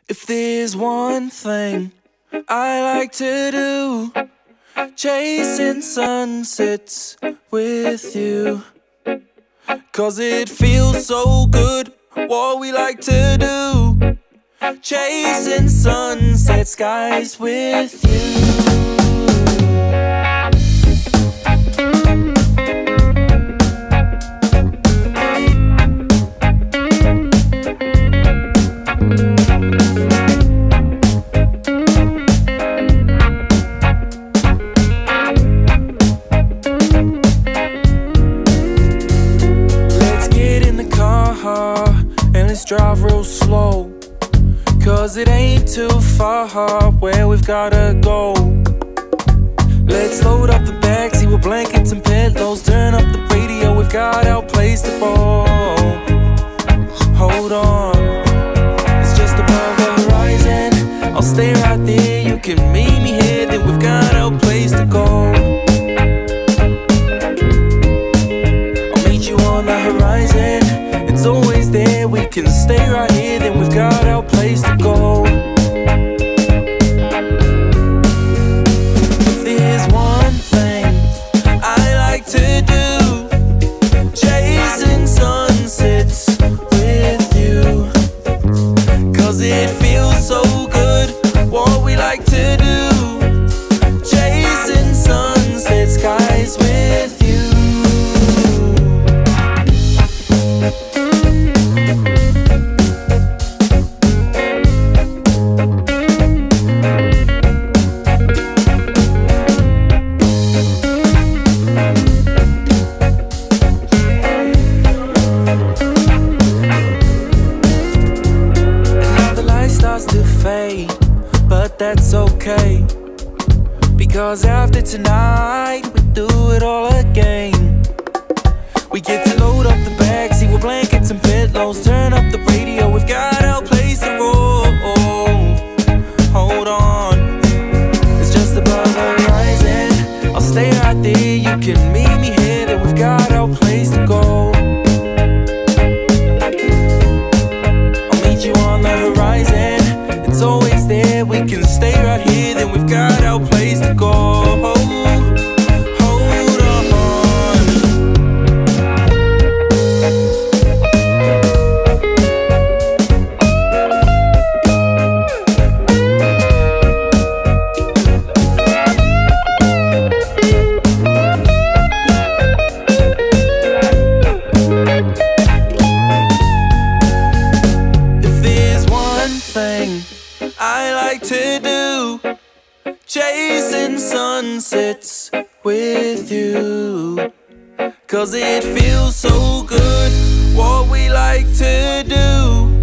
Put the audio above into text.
If there's one thing I like to do, chasing sunsets with you. 'Cause it feels so good, what we like to do, chasing sunset skies with you. Drive real slow, 'cause it ain't too far where we've gotta go. Let's load up the backseat with blankets and pillows, turn up the radio, we've got our place to go. Hold on, it's just above the horizon, I'll stay right there, you can meet me here, then we've got our place to go. I'll meet you on the horizon, it's always there, we can stay right here, then we've got our place to go. If there's one thing I like to do, chasing sunsets with you. 'Cause it feels so good, what we like to do, chasing sunset skies with you. But that's okay, because after tonight we do it all again. We get to load up the backseat with blankets and pillows, turn up the radio, we've got our place to roll. Hold on, it's just above the horizon, I'll stay right there, you can meet me here, then we've got our place to go. I'll meet you on the horizon, it's always there, we can stay right here, then we've got our place to go. Hold on. If there's one thing I like to do, chasing sunsets with you. 'Cause it feels so good, what we like to do,